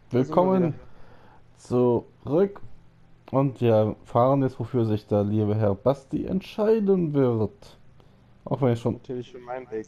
Willkommen zurück und wir erfahren jetzt, wofür sich der liebe Herr Basti entscheiden wird. Auch wenn ich schon Natürlich für meinen Weg.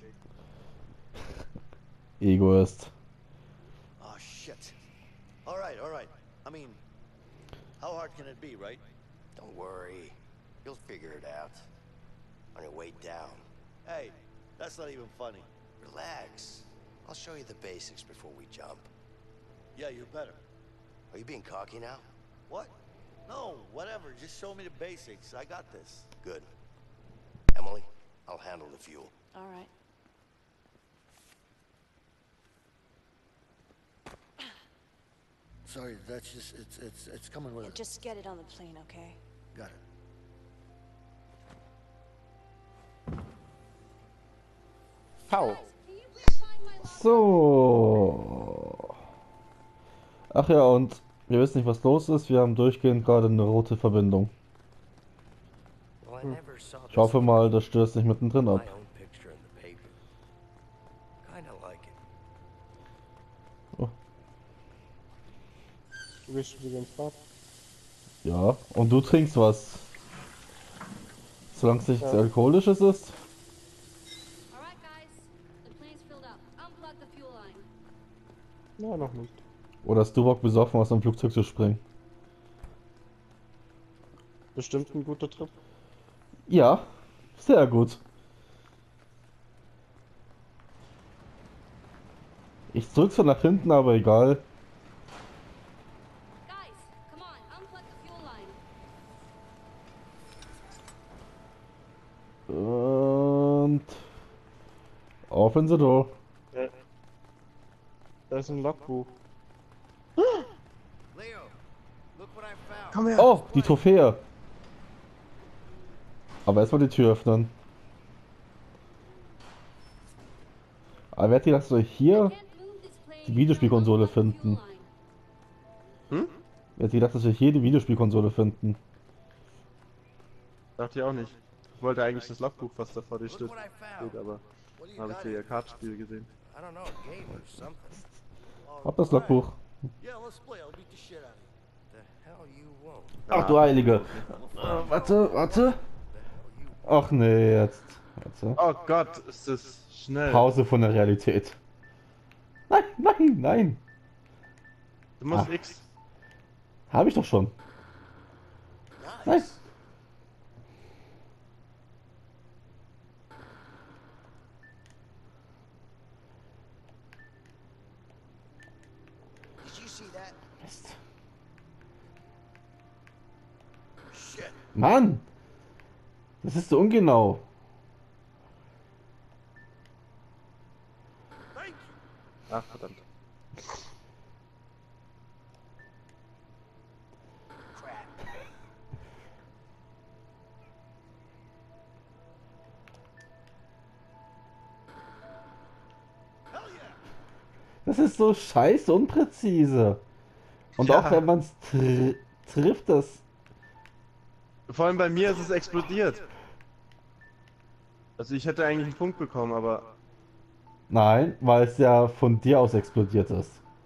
Ego ist. Oh, shit. All right, all right. I mean, how hard can it be, right? Don't worry. You'll figure it out. On your way down. Hey, that's not even funny. Relax. I'll show you the basics before we jump. Yeah, you better. Are you being cocky now? What? No, whatever. Just show me the basics. I got this. Good. Emily, I'll handle the fuel. All right. Sorry, that's just, it's coming with it. Just get it on the plane, okay? Got it. Pau. So. Ach ja, und wir wissen nicht, was los ist. Wir haben durchgehend gerade eine rote Verbindung. Ich hoffe mal, das stößt nicht mittendrin ab. Oh. Du bist wieder ins Bad. Ja, und du trinkst was. Solange es nichts Alkoholisches ist. Alright, guys. The plane's filled up. Unplug the fuel line. Na, noch nicht. Oder hast du Bock besoffen aus dem Flugzeug zu springen? Bestimmt ein guter Trip. Ja, sehr gut. Ich drück's von nach hinten, aber egal. Guys, come on. Unplug the fuel line. Und open the door. Da ist ein Logbuch. Leo, look what I found. Komm her. Oh, die Trophäe. Aber erstmal die Tür öffnen. Aber wer hat gedacht, soll ich hier Can't move this plane. die Videospielkonsole Unplug the fuel finden? line. Hm? Wer hat gedacht, dass wir hier die Videospielkonsole finden? Dachte ich auch nicht. Ich wollte eigentlich das Logbuch, was da vor dir Look steht, what I found. aber What do you habe ich got hier in ihr Kartenspiel gesehen. I don't know, a game or something. Hab das Logbuch. Yeah, let's play. I'll beat the shit out of you. The hell you won't. Ach du Heilige. Warte. Ach nee, jetzt. Warte. Oh Gott, ist das schnell. Pause von der Realität. Nein. Du musst Ach. X. Habe ich doch schon. Nein. Nice. Did you see that? Mist. Shit. Mann! Das ist so ungenau. Thank you. Ach verdammt. Crap. Hell yeah. Das ist so scheiße unpräzise. Und Ja. auch wenn man es trifft, das. Vor allem bei mir ist es explodiert. Also ich hätte eigentlich einen Punkt bekommen, aber Nein, weil es ja von dir aus explodiert ist.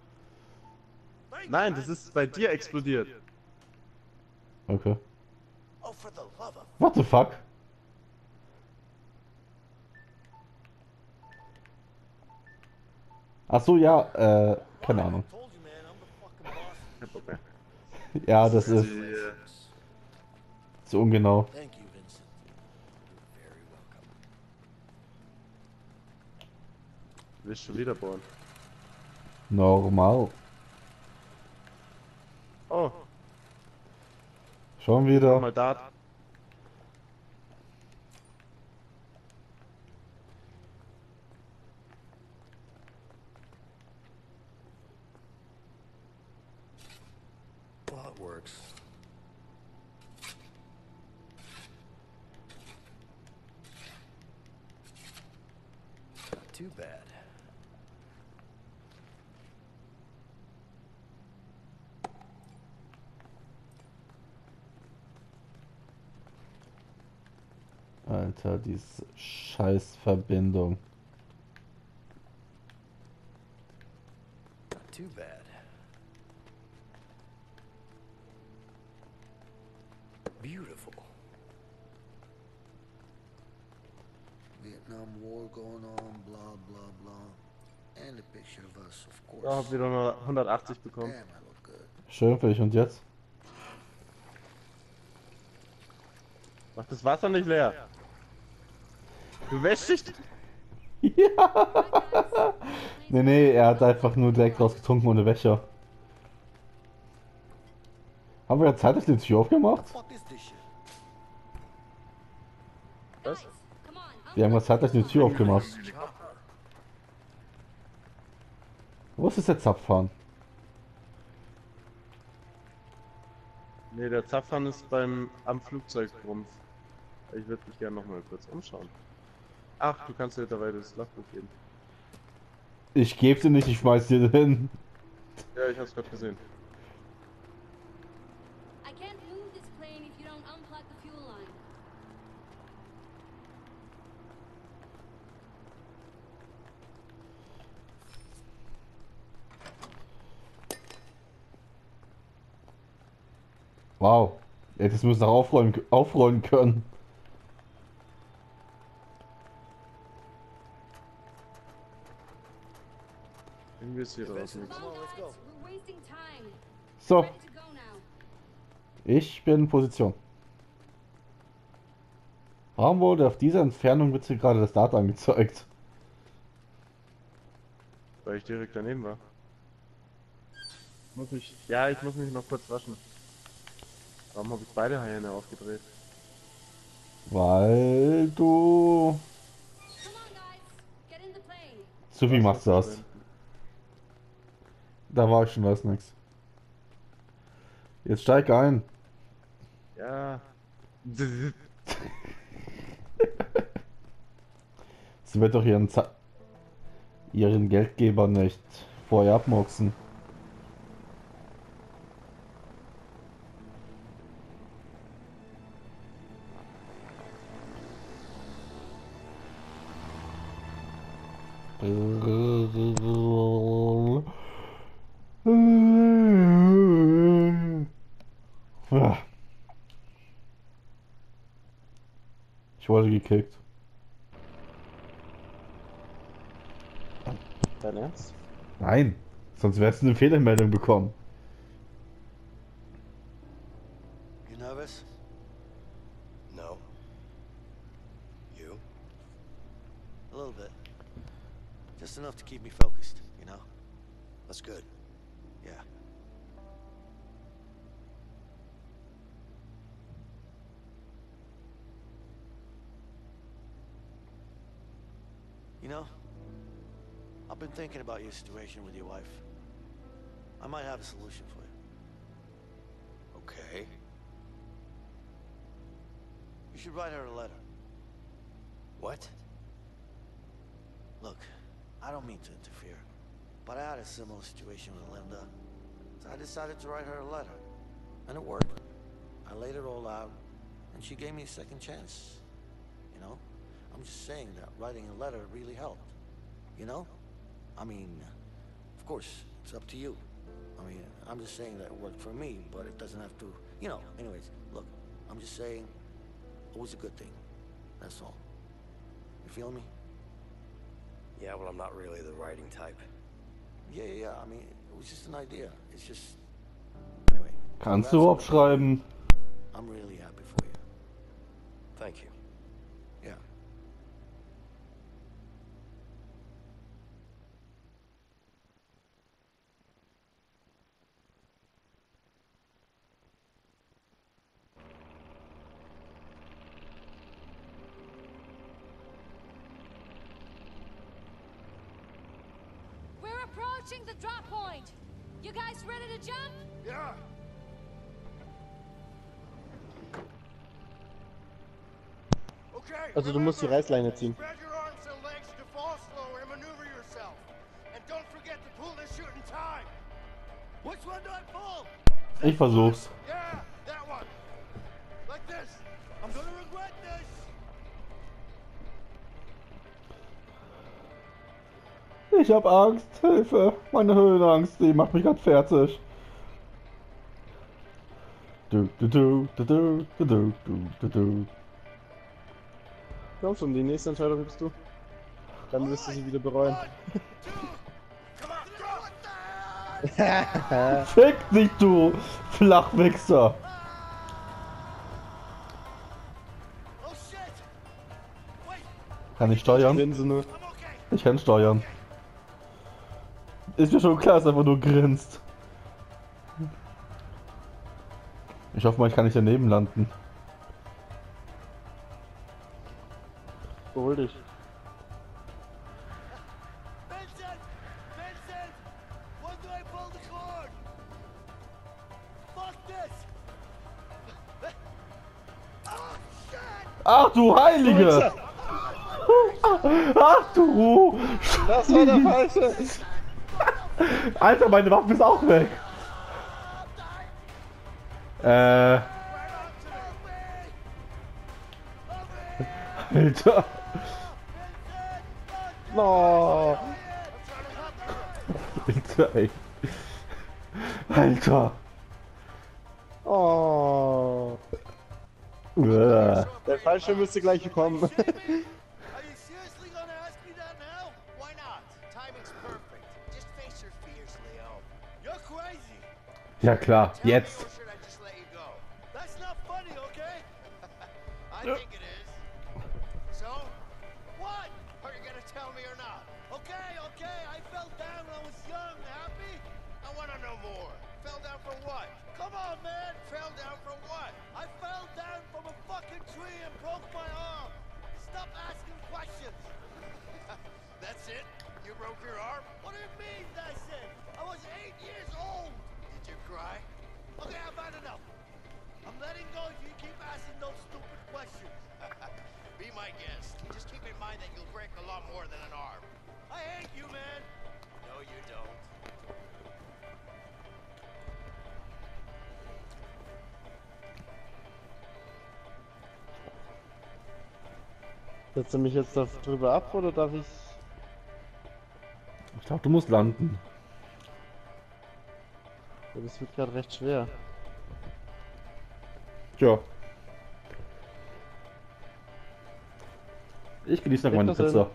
nein, das ist bei dir explodiert. Okay. Oh, for the love of... What the fuck? Ach so, ja, keine Ahnung. I told you, man, I'm the fucking boss. Kein Bock mehr. Ja, das ist Die, so ungenau. Thank you, Vincent. You're very welcome. du willst schon wieder bohren. Normal. Oh, Schon wieder. mal Dart. Well, it works. Not too bad. Alter, diese Scheißverbindung. Not too bad. beautiful. Vietnam War going on, blah, blah, blah. And a picture of us, of course. Oh, hab wieder nur 180 bekommen. Damn, I look good. Schön für dich. Und jetzt? Mach das Wasser nicht leer. Du wäschst dich. Ja. Nee, er hat einfach nur direkt rausgetrunken ohne Wäscher. Haben wir ja zeitlich die Tür aufgemacht? What is this shit? Was? Guys, come on. Wir haben ja zeitlich die Tür aufgemacht. Wo ist jetzt der Zapfhahn? Nee, der Zapfhahn ist am Flugzeugrumpf. Ich würde mich gerne noch mal kurz umschauen. Ach, du kannst dir dabei das Lachbuch geben. Ich geb's dir nicht, ich schmeiß dir hin. Ja, ich hab's gerade gesehen. I can't move this plane if you don't unplug the fuel line. Wow. Hättest du es noch aufrollen können. Investiere das Come nichts. on, guys. We're wasting time. So, Ready to go now. ich bin in Position. Warum wurde auf dieser Entfernung wird hier gerade das Datum angezeigt? Weil ich direkt daneben war. Ja, ich muss mich noch kurz waschen. Warum habe ich beide Hähne aufgedreht? Weil du... Come on, guys. Get in the plane. So wie machst du das? Da war ich schon, weiß nix. Jetzt steig ein. Ja. Sie wird doch ihren Geldgeber nicht vorher abmurksen. Ich wurde gekickt. Dein Ernst? Nein, sonst wärst du eine Fehlermeldung bekommen. You nervous? No. You? A little bit. Just enough to keep me focused, you know? That's good. Yeah. You know, I've been thinking about your situation with your wife. I might have a solution for you. Okay. You should write her a letter. What? Look, I don't mean to interfere, but I had a similar situation with Linda, so I decided to write her a letter, and it worked. I laid it all out, and she gave me a second chance. You know? I'm just saying that writing a letter really helped. You know? I mean, of course, it's up to you. I mean, I'm just saying that it worked for me, but it doesn't have to, you know. Anyways, look, I'm just saying it was a good thing. That's all. You feel me? Yeah, well, I'm not really the writing type. Yeah. I mean, it was just an idea. It's just... Anyway. Kannst du überhaupt schreiben? I'm really happy for you. Thank you. Yeah. We're approaching the drop point. You guys ready to jump? Yeah. Okay. Also du musst die Reißleine ziehen. Spread your arms and legs to fall slower and maneuver yourself. And don't forget to pull this chute in time. Which one do I pull? Ich versuch's. Yeah, that one. Like this. I'm gonna regret this. Ich hab Angst. Hilfe. Meine Höhenangst, die macht mich grad fertig. Du, du, du, du, du, du, du, du, du, du. Komm schon, die nächste Entscheidung gibst du. Dann wirst du sie wieder bereuen. Fick dich, du Flachwichser! Oh shit! Wait, Kann ich steuern? Grinse nur. I'm okay. Ich kann steuern. Ist mir schon klar, dass er einfach nur grinst. Ich hoffe mal, ich kann nicht daneben landen. Behol dich. Vincent! Vincent! When do I pull the cord? Fuck this! Oh shit! Ach du Heilige! Ach du! Das war der falsche! Alter, meine Waffe ist auch weg! Alter! No. Alter, ey. Alter! Oh. Uah. Der falsche müsste gleich kommen. Are you seriously gonna ask me that now? Why not? Timing's perfect. Just face your fears, Leo. You're crazy. Ja klar, Tell me, jetzt! or should I just let you go? That's not funny, okay? I think it is. So, what? Are you gonna tell me or not? Okay, okay, I fell down when I was young. Happy? I wanna know more. Fell down for what? Come on, man. Fell down for what? I fell down from a fucking tree and broke my arm. Stop asking questions. That's it? You broke your arm? What do you mean, that's it? I was 8 years old. Did you cry? Okay, I've had enough. I'm letting go if you keep asking those stupid questions. Be my guest. Just keep in mind that you'll break a lot more than an arm. I hate you, man. No, you don't. Setzt du mich jetzt da drüber ab oder darf ich? Ich glaube, du musst landen. Ja, das wird gerade recht schwer. Tja. Ich genieße noch meine Krieg das Pizza.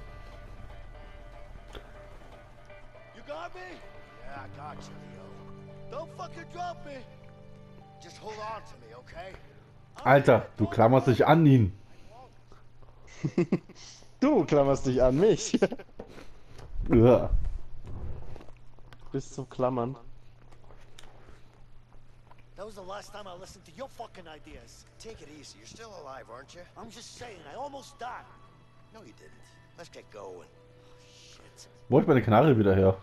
You got me? Yeah, I got you, Leo. Don't fucking drop me. Just hold on to me, okay? Alter, du klammerst dich an ihn. Du klammerst dich an mich. Uah. Bis zum Klammern. That was the last time I listened to your fucking ideas. Take it easy. You're still alive, aren't you? I'm just saying, I almost died. No, you didn't. Let's get going. Shit. Wo ist meine Kanarie wieder her?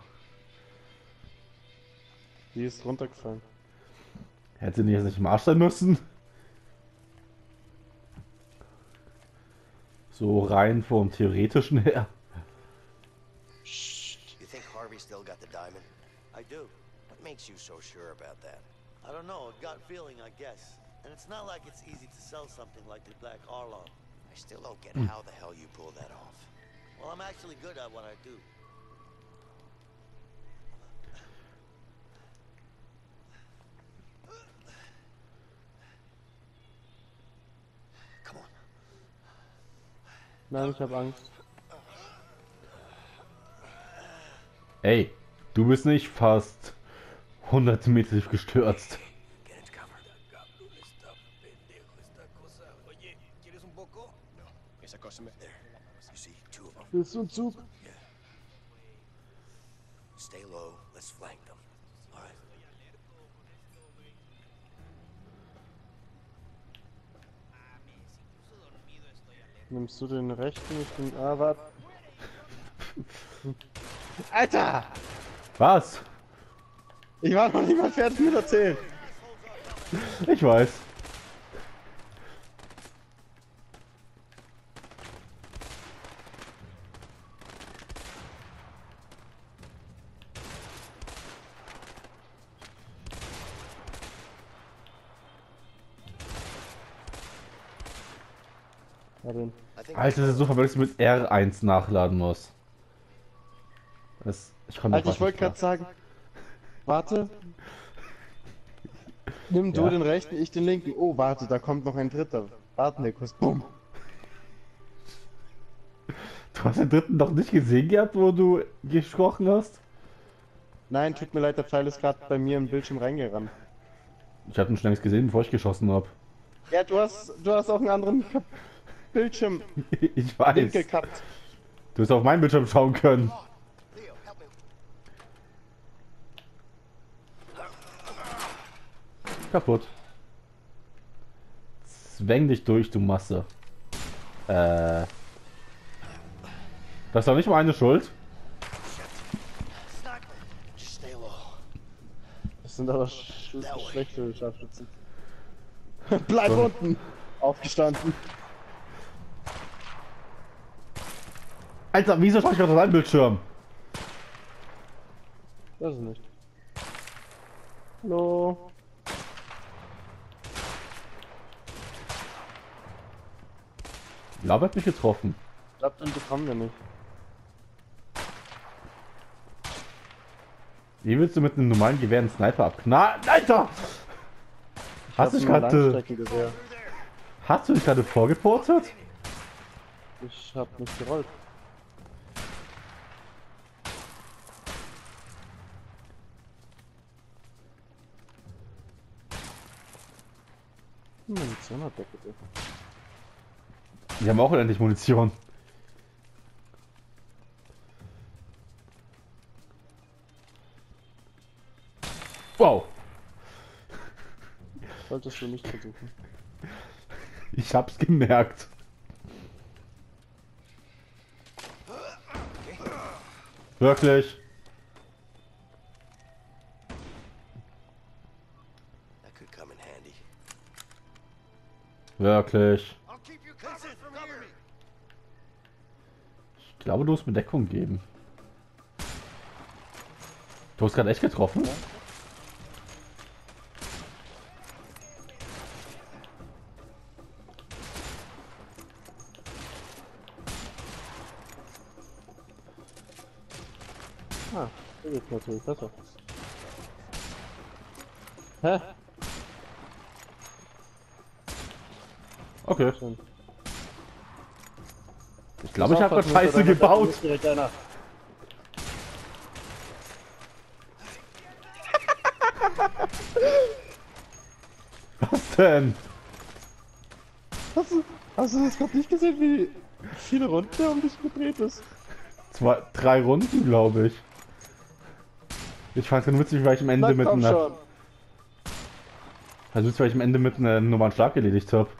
Die ist runtergefallen. Hätte die jetzt nicht im Arsch sein müssen? So rein vom Theoretischen her. You think Harvey still got the diamond? I do. What makes you so sure about that? I don't know, a gut feeling, I guess. And it's not like it's easy to sell something like the Black Arlong. I still don't get how the hell you pulled that off. Well, I'm actually good at what I do. Come on. Nein, ich habe Angst. Ey, du bist nicht fast 100 Meter tief gestürzt. Get into cover. There. You see, two of them. Bist du ein Zug? Stay low. Let's flank them. All right. Nimmst du den rechten? Ich bin. Ah, warte. Alter! Was? Ich war noch nicht mal fertig mit erzählen. Ich weiß. Ja, den. I think Alter, das ist so verrückt, dass ich mit R1 nachladen muss. Ich konnte Alter, ich wollte gerade sagen. Warte. Nimm du Ja. den rechten, ich den linken. Oh, warte, da kommt noch ein dritter. Warte, Nikos. Bumm. Du hast den dritten noch nicht gesehen gehabt, wo du gesprochen hast? Nein, tut mir leid, der Pfeil ist gerade bei mir im Bildschirm reingerannt. Ich hatte ihn schon längst gesehen, bevor ich geschossen habe. Ja, du hast auch einen anderen Bildschirm Ich weiß. Winkel gehabt. Du hast auf meinen Bildschirm schauen können. Leo, help me. Kaputt. Zwäng dich durch, du Masse. Das ist doch nicht meine Schuld. Sniper, just stay low. Das sind aber schlechte Scharfschützen. Bleib unten! Aufgestanden. Alter, wieso schaue ich gerade auf deinen Bildschirm? Das ist nicht. Hallo. Lava hat mich getroffen. Ich glaube, den bekommen wir nicht. Wie willst du mit einem normalen Gewehr einen Sniper abknallen? Alter! Hast du dich gerade Langstreckengewehr. hast du dich gerade vorgeportet? Ich hab nicht gerollt. Munition hat der bitte. Die haben auch endlich Munition. Wow, Solltest du nicht versuchen. ich hab's gemerkt. Wirklich? That could come in handy. Wirklich. I'll keep you covered from here. Ich glaube, du musst mir Deckung geben. Du hast gerade echt getroffen? Ah, der geht natürlich besser. Hä? Okay. Schön. Ich glaube, ich habe gerade Scheiße gebaut. Direkt einer. Was denn? Hast du das gerade nicht gesehen, wie viele Runden der um dich gedreht ist? 3 Runden, glaube ich. Ich fand es witzig, weil ich am Ende mit komm einer... schon. Also witzig, weil ich am Ende mit einem normalen Schlag erledigt habe.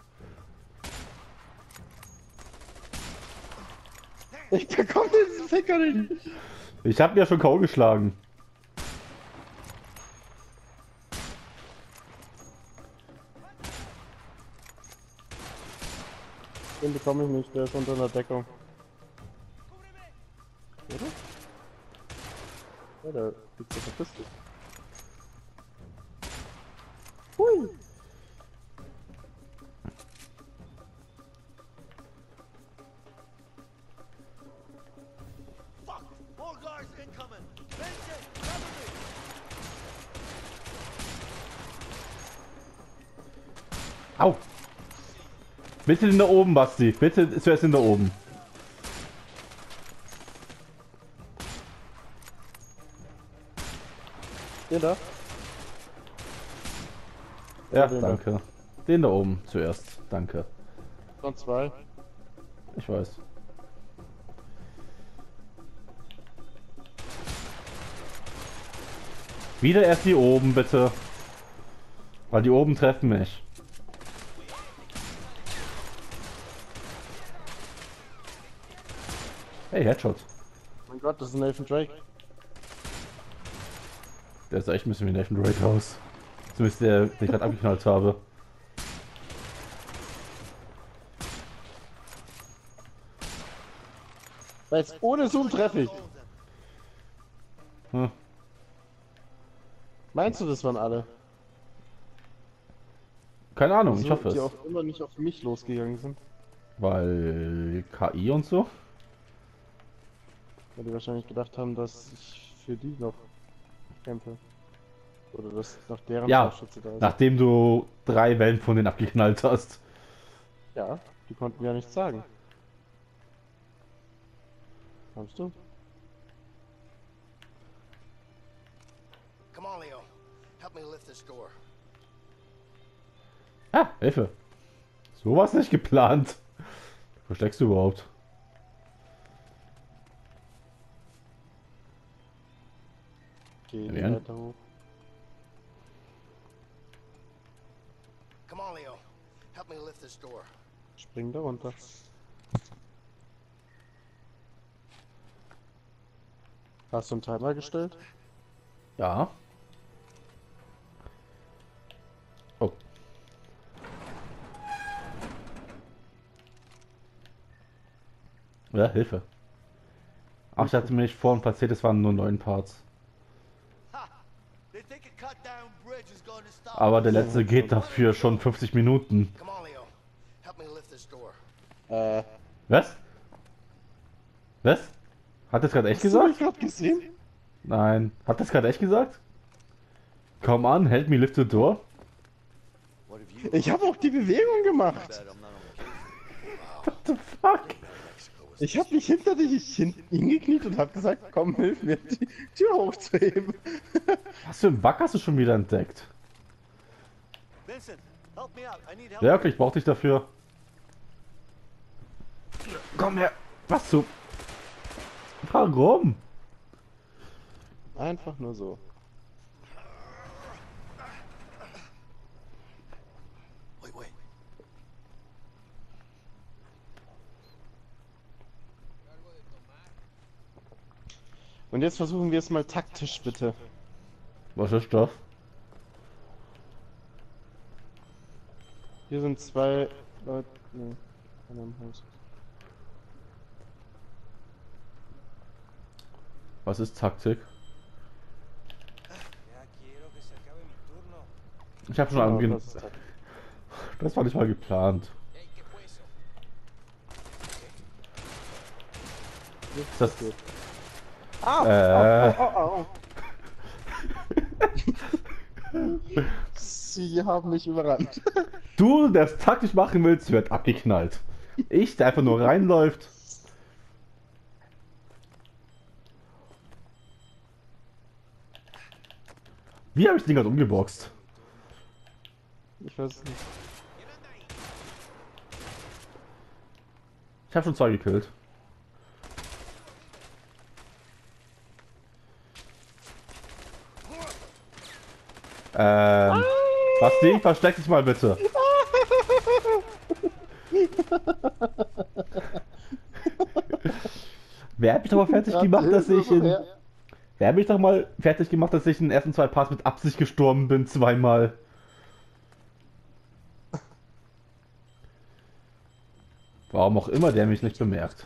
Ich bekomme diesen Ficker nicht. Ich habe ja schon K.O. geschlagen. Den bekomme ich nicht, der ist unter einer Deckung. Oder? Ja, der liegt so verpisst. Hui! Fuck! More guards incoming! Vincent, cover me! Au! Bitte den da oben, Basti. Bitte zuerst den da oben. Den da? Ja, den da. danke. Den da oben zuerst. Danke. Von 2. Ich weiß. Wieder erst die oben, bitte. Weil die oben treffen mich. Hey, Headshot. Mein Gott, das ist Nathan Drake. Der sah echt ein bisschen wie Nathan Drake aus. Zumindest der, den ich gerade abgeknallt habe. Jetzt ohne Zoom treffe ich. Hm. Meinst du, das waren alle? Keine Ahnung, ich So, hoffe die es. auch immer nicht auf mich losgegangen sind. Weil KI und so. Weil die wahrscheinlich gedacht haben, dass ich für die noch kämpfe. Oder das nach deren Ja, Scharfschütze da ist. nachdem du 3 Wellen von denen abgeknallt hast. Ja, die konnten ja nichts sagen. Kommst du? Come on, Leo. Help me lift this door. Ah, Hilfe. So war's nicht geplant. Wo steckst du überhaupt? Geh Ja, die ja. Leiter hoch. Come on, Leo. Help me lift this door. Spring da runter. Hast du einen Timer gestellt? Ja. Oh. Ja, Hilfe. Ach, ich hatte mir nicht vorhin platziert, es waren nur 9 Parts. Ha! They think a cut down bridge is going to stop. Aber der letzte geht dafür schon 50 Minuten. Come on, Leo. Help me lift this door. Was? Was? Hat das gerade echt Hast du mich gesagt? gerade gesehen? Nein. Hat das gerade echt gesagt? Come on, help me lift the door. What have you? Ich habe auch die Bewegung gemacht. Bet I'm not on What the fuck? Mexico was Ich habe mich hinter dich hingekniet und habe gesagt, komm, hilf mir, die Tür hochzuheben. Was für ein Bug hast du schon wieder entdeckt? Vincent, help me out. I need help. Ja, okay, ich brauch dich dafür. Komm her. Was zu... Warum? Einfach nur so. Wait. Und jetzt versuchen wir es mal taktisch, bitte. Was ist das? Hier sind 2 Leute. Nee, einer im Haus. Was ist Taktik? Ich habe schon Ja, angehen. das ist Taktik. Das war nicht mal geplant. Das geht. Sie haben mich überrannt. Du, der es taktisch machen willst, wird abgeknallt. Ich, der einfach nur reinläuft. Wie habe ich den gerade umgeboxt? Ich weiß es nicht. Ich habe schon 2 gekillt. Basti, versteck dich mal bitte. Wer hat mich doch mal fertig gemacht, dass ich in... Wer hat mich doch mal fertig gemacht, dass ich in den ersten 2 Parts mit Absicht gestorben bin, 2-mal. Warum auch immer der mich nicht bemerkt.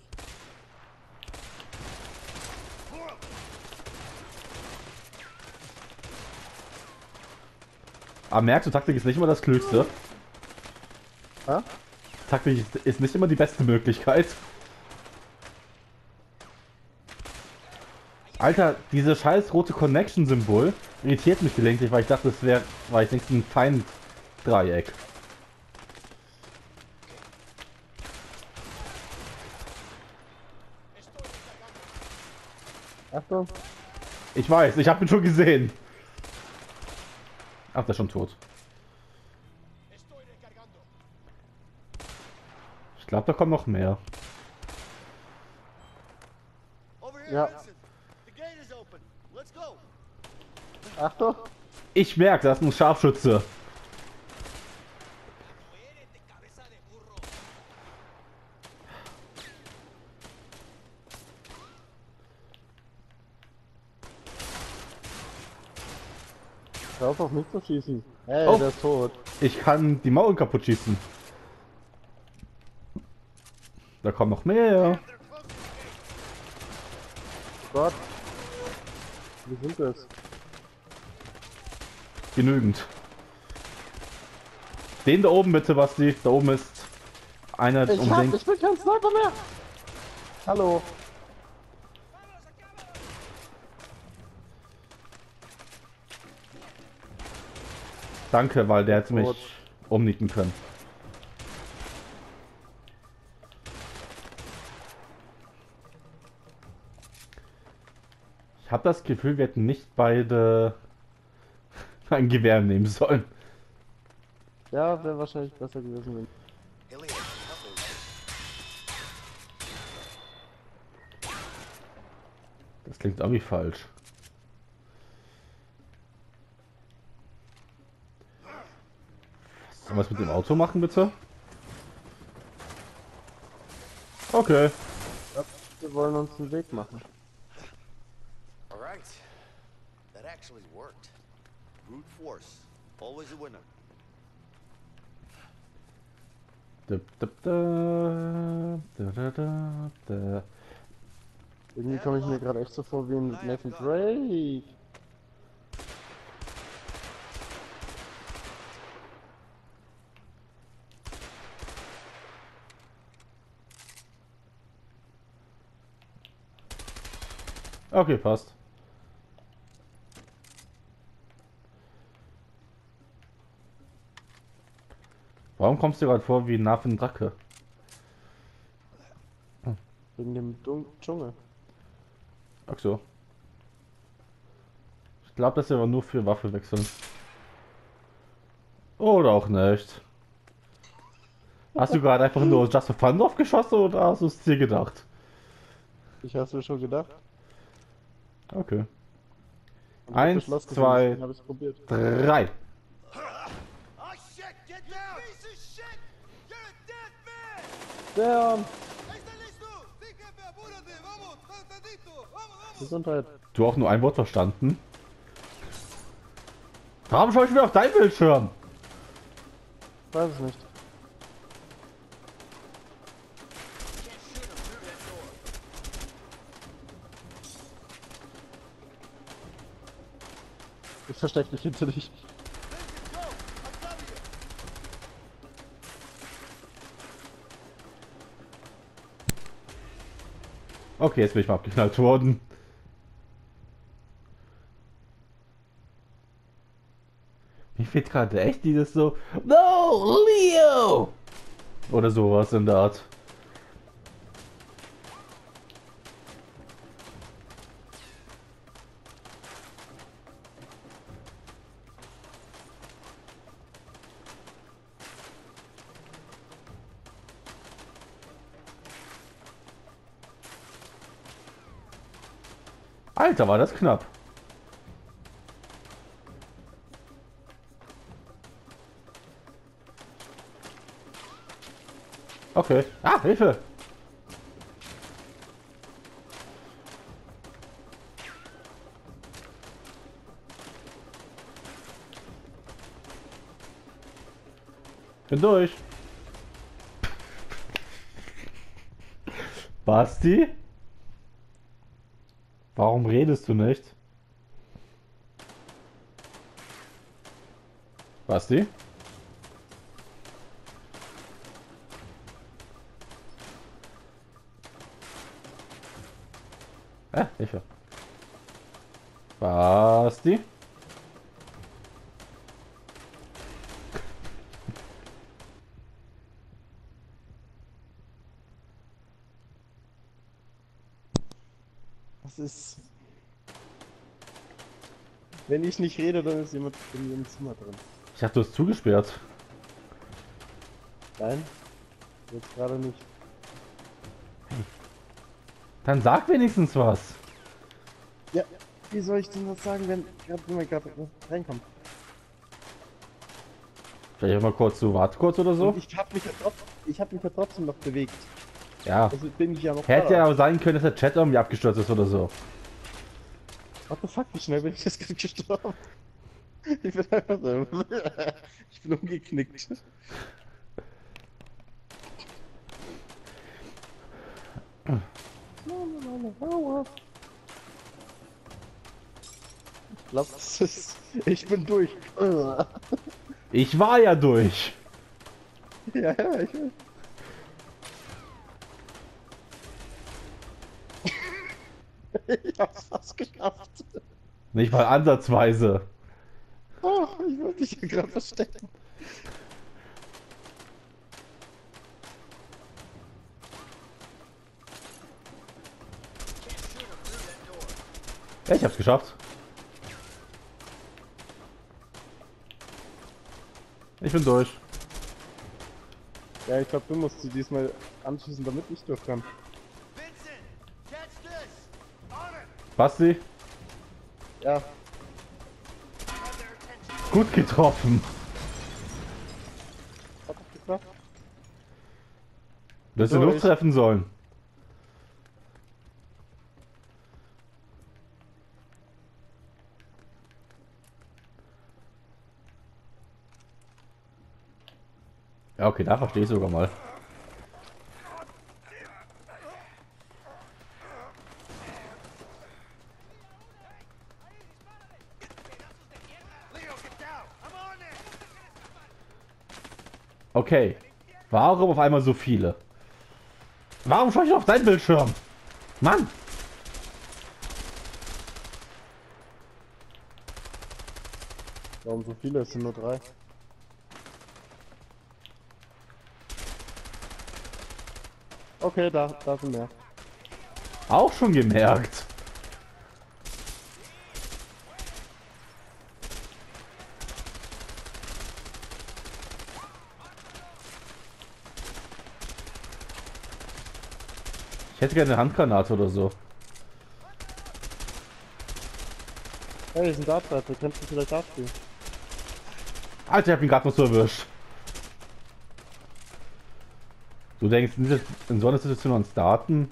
Aber merkst du, Taktik ist nicht immer das Klügste. Ha? Taktik ist nicht immer die beste Möglichkeit. Alter, dieses scheiß rote Connection-Symbol irritiert mich gelegentlich, weil ich dachte, das wäre, weil ich denke, ein Feind-Dreieck. Achtung. Ich weiß, ich habe ihn schon gesehen. Ach, der ist schon tot. Ich glaube, da kommen noch mehr. Over here, Ja. Vincent. The gate is open. Let's go. Achtung. Ich merke, das ist ein Scharfschütze. Hör auf mich zu schießen. Hey, Oh. der ist tot. Ich kann die Mauern kaputt schießen. Da kommen noch mehr. Gott. Wie sind das? Genügend. Den da oben bitte, Basti. Da oben ist einer Ich unbedingt. bin kein Sniper mehr. Hallo. Danke, weil der hätte mich umnieten können. Ich habe das Gefühl, wir hätten nicht beide ein Gewehr nehmen sollen. Ja, wäre wahrscheinlich besser gewesen, wenn. Elliot, help me. Das klingt irgendwie falsch. Sollen wir es mit dem Auto machen, bitte? Okay. Wir wollen uns einen Weg machen. All right. That actually worked. Brute force. Always a winner. Irgendwie komme ich mir gerade echt so vor wie ein Nathan Drake. Okay, passt. Warum kommst du dir gerade vor wie Nathan Drake? Wegen dem Dschungel. Ach so. Ich glaube, das ist aber nur für Waffe wechseln. Oder auch nicht. Hast du gerade einfach nur Just for Fun drauf geschossen oder hast du es dir gedacht? Ich hab's mir schon gedacht. Okay. Und ich hab Eins, das Schloss gesehen, zwei, deswegen hab ich's probiert. 3. Oh shit, get down! Piece of shit! You're a dead man! Damn! Gesundheit. Du auch nur ein Wort verstanden? Warum schaue ich wieder auf deinen Bildschirm? Weiß es nicht. Ich versteck mich hinter dich. Okay, jetzt bin ich mal abgeknallt worden. Mir fehlt gerade echt dieses so No, Leo! Oder sowas in der Art. Alter, war das knapp. Okay. Ah, Hilfe! Bin durch. Basti? Warum redest du nicht? Basti? Hilfe. Basti? Was ist... Wenn ich nicht rede, dann ist jemand in ihrem Zimmer drin. Ich dachte, du hast zugesperrt. Nein? Jetzt gerade nicht. Dann sag wenigstens was. Ja, wie soll ich denn das sagen, wenn jemand gerade reinkommt? Vielleicht mal kurz so, warte kurz oder so. Und ich hab mich ja trotzdem noch bewegt. Ja. Also bin ich ja noch Hätte da. ja aber sein können, dass der Chat irgendwie abgestürzt ist oder so. What the fuck, wie schnell bin ich jetzt gerade gestorben? Ich bin einfach so... Ich bin umgeknickt. Ich glaub, das ist... Ich bin durch. Ich war ja durch. Ja, ja, ich will. Ich hab's fast geschafft. Nicht mal ansatzweise. Oh. Ich wollte dich ja gerade verstecken. Ja, ich hab's geschafft. Ich bin durch. Ja, ich glaube, du musst sie diesmal anschließen, damit ich durch kann. Vincent, catch this. On it. Basti, Ja, gut getroffen. hat doch geklappt. Du hättest die Durch. Luft treffen sollen. Ja, okay, da verstehe ich sogar mal. Leo, get down. I'm on it. Okay. Warum auf einmal so viele? Warum schaue ich auf deinen Bildschirm? Mann! Warum so viele? Es sind nur 3. Okay, da sind mehr. Auch schon gemerkt. Ich hätte gerne eine Handgranate oder so. Hey, hier ist ein Dartplatz, wir könnten vielleicht Dart spielen. Alter, ich hab ihn gerade noch so erwischt. Du denkst in so einer Situation ans Daten?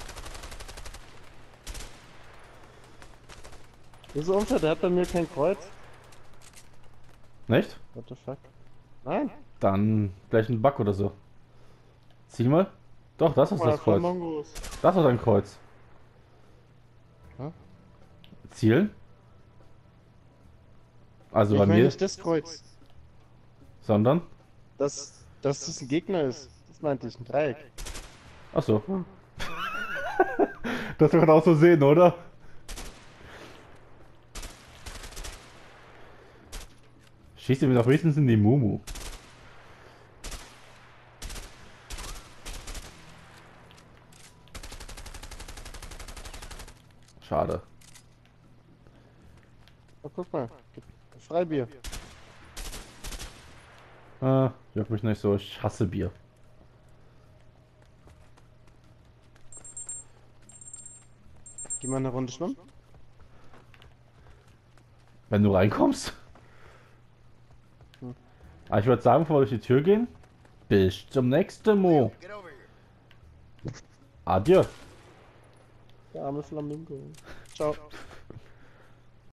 Das ist Umstand, der hat bei mir kein Kreuz. Nicht? What the fuck? Nein. Dann gleich ein Bug oder so. Zieh mal. Doch, das ist Guck mal, das voll Kreuz. Mongos. Das ist ein Kreuz. Hä? Zielen? Also Ich bei meine mir, nicht das Kreuz. sondern? Dass das ein Gegner ist. Das meinte ich, ein Dreieck. Ach so. Das kann man auch so sehen, oder? Schießt ihr mir doch wenigstens in die Mumu. Schade. Oh, guck mal. Freibier. Juckt mich nicht so, ich hasse Bier. Geh mal eine Runde schwimmen. Wenn du reinkommst. Aber ich würde sagen, bevor wir durch die Tür gehen, bis zum nächsten Mo. Get over here. Adieu. Der arme Flamingo. Ciao.